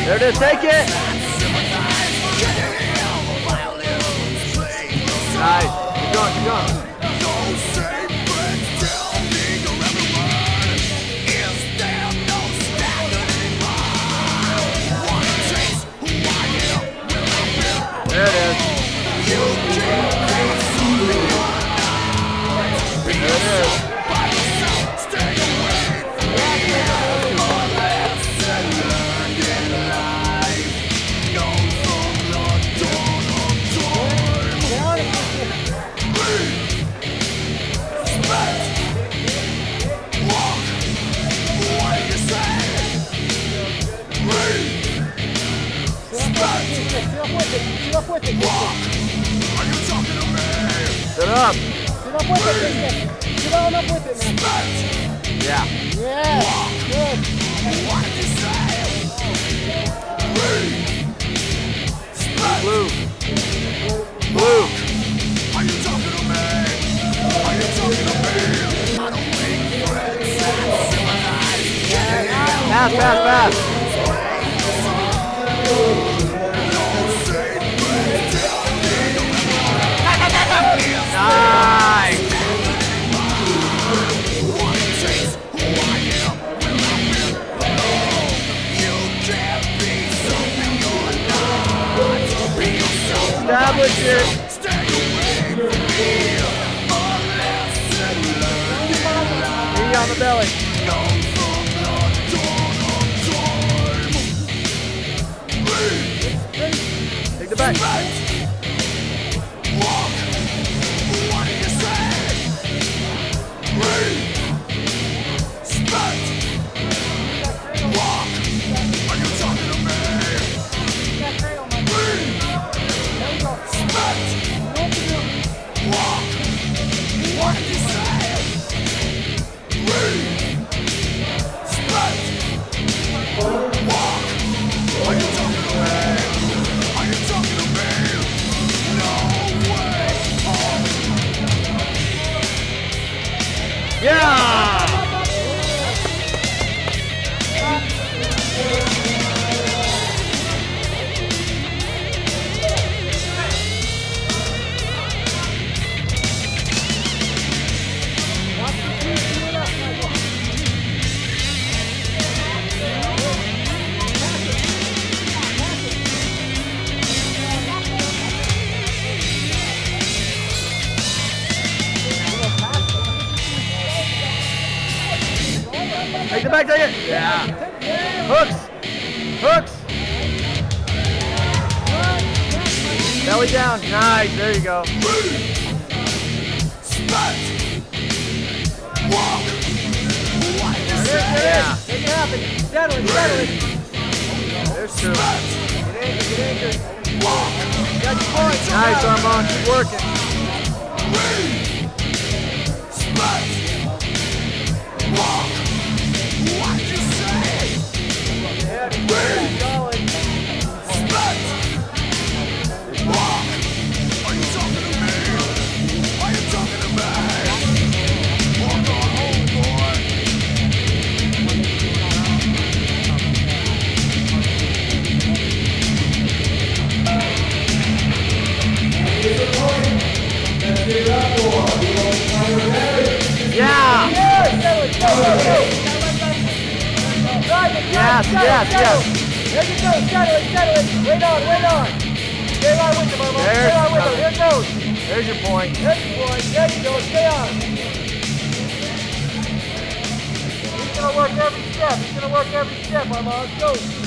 There it is, take it! Nice, keep going, keep going. There it is. There it is. Sit up. Yeah. Yeah. Good. Blue. Blue. Are you talking to me? Are you talking to me? I don't think friends and civilized. Pass, pass, pass. Nice. Establish it. Knee on the belly. Take the back. Yeah! Take the back, take it. Yeah. Hooks. Hooks. Belly down. Nice. There you go. Yeah. Make it happen. Settle it, settle it. There's two. Get anchored. Got your point. Nice, Armand. Keep working. Yeah! Yes, yes, yes. There you go, settle it, settle it. Wait on, wait on. Stay on with him, Armand. Stay on with him. Here it goes. There's your point. There's your point. There you go. Stay on. He's going to work every step. He's going to work every step, Armand. Go.